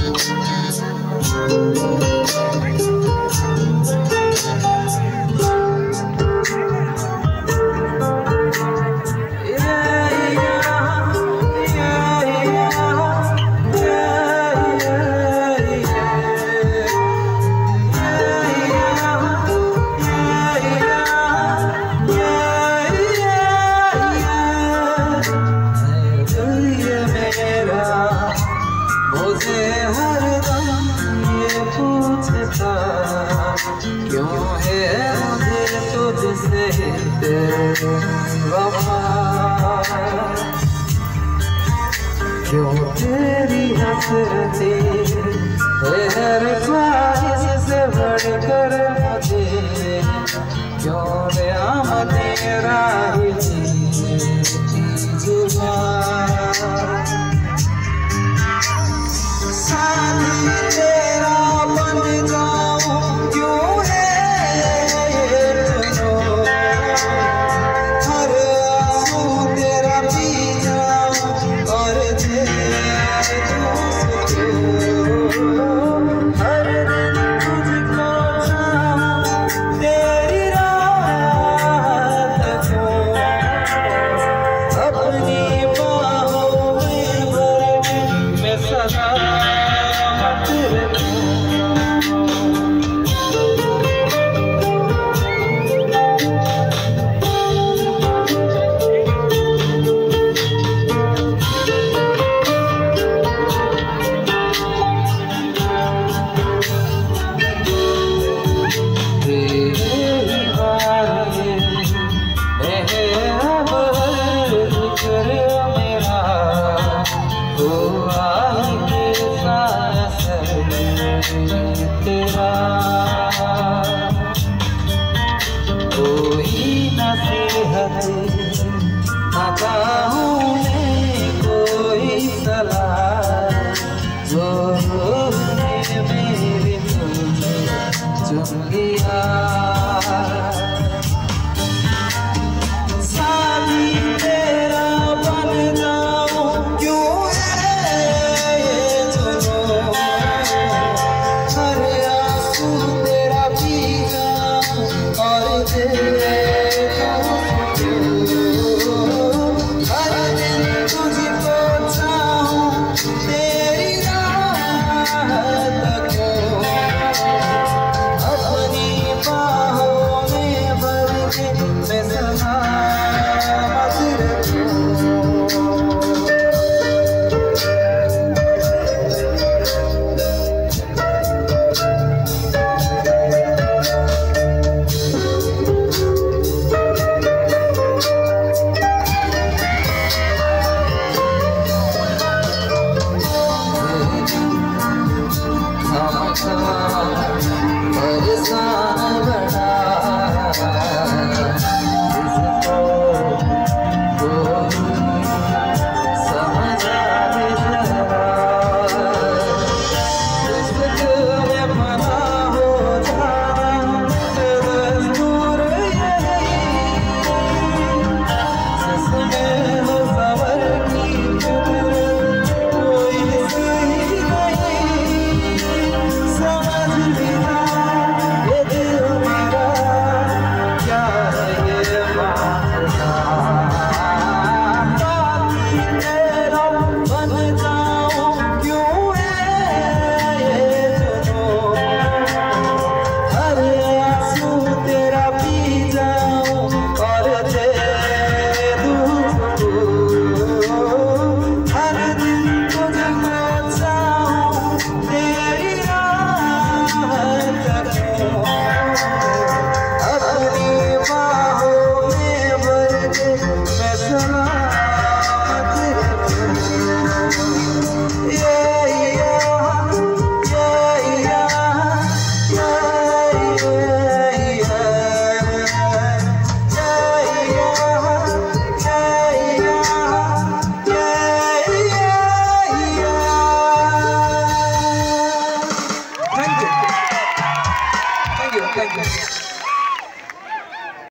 क्यों है मुझे तुझसे वफा, क्यों तेरी हसरतें हर ख्वाहिश से बढ़कर मुझे, क्यों नियामतें राही जुबान साथी तेरा बन जाऊं क्यों है ये जुनून, हर आंसू तेरा पी जाऊं और दे दूं हर दिन तुझको चाहूं तेरी रात को अपनी बाहों में भर मैं सदा तेरा कोई नसीहत